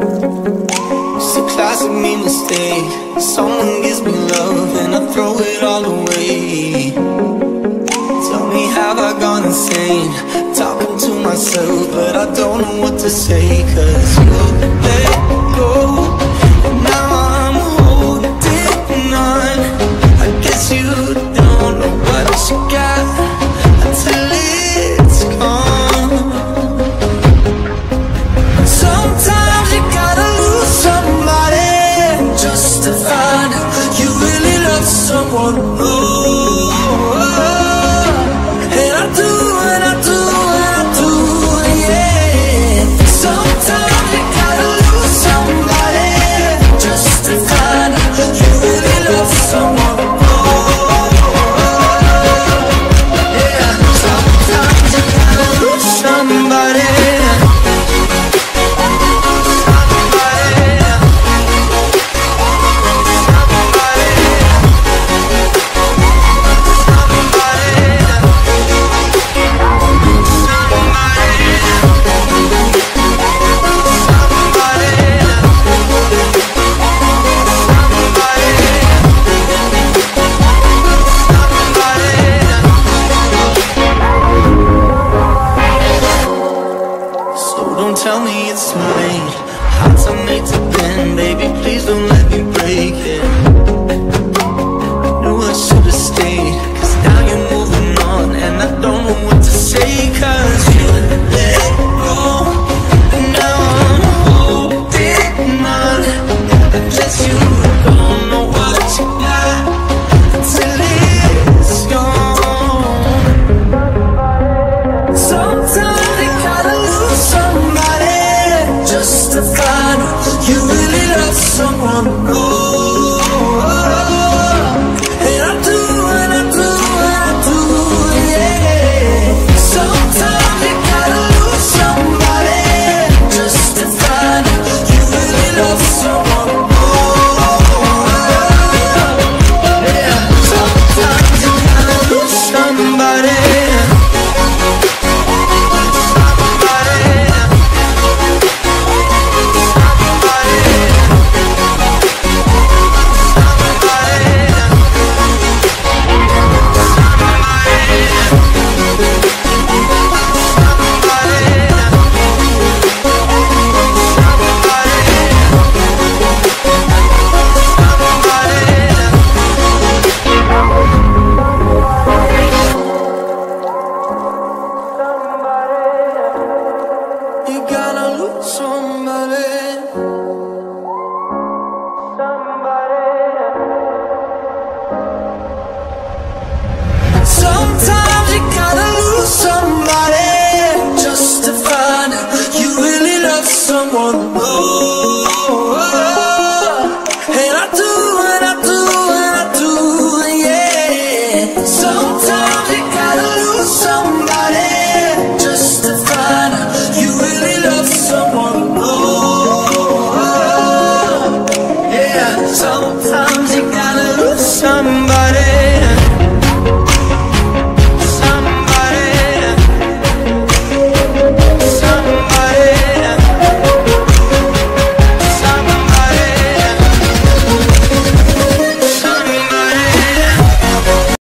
It's a classic me mistake. Someone gives me love and I throw it all away. Tell me, have I gone insane? Talking to myself, but I don't know what to say. 'Cause you let go, and now I'm holding on. I guess you don't know what you got until it's gone. Sometimes you gotta lose somebody just to find out you really love someone. Ooh, and I do, and I do, and I do, yeah. Sometimes you gotta lose somebody just to find out you really love someone. Yeah, sometimes you gotta lose somebody. Don't tell me it's too late. Hearts are made to bend, baby, please don't let me break it. Knew I should've stayed, 'cause now you're moving on, and I don't know what to say. 'Cause you let go, and now I'm holding on. I guess you don't know what you got until it's gone. Sometimes you gotta lose somebody just to find out you really love someone.